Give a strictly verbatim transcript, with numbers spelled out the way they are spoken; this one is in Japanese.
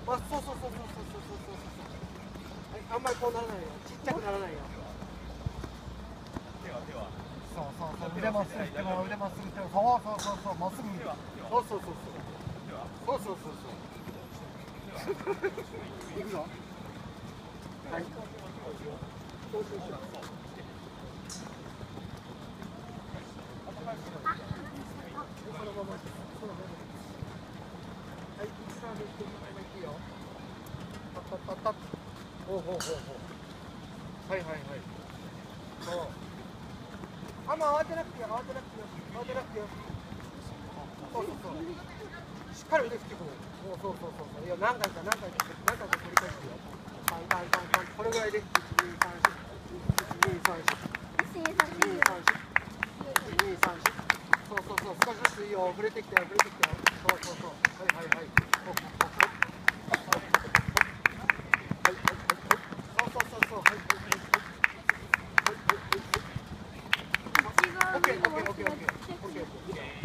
あ、そうそうそうそうそうそうそうそうそう。はい、あんまりこうならないよ。ちっちゃくならないよ。 手は手は。 そうそうそう。腕まっすぐしても腕まっすぐしても。そうそうそうそう。まっすぐ見る。そうそうそうそう。そうそうそうそう。いくぞ。はい。そうそうそう。そのまま。そのまま。はい、一番でこのままいくよ。タッタッタッタッ。ほうほうほうほう。はいはいはい。そう。あんま慌てなくてよ、慌てなくてよ、慌てなくてよ。そうそうそう。しっかり腕振ってこう。もうそうそうそうそう。いや、何回か何回か何回か繰り返してよ。カンカンカンカン。これぐらいで。一二三四。一二三四。一二三四。一二三四。そうそうそう。少しずついいよ。触れてきたよ、触れてきたよ。そうそうそう。はいはいはい。ほっほっほっほっ。オッケーオッケーオッケーオッケーオッケー。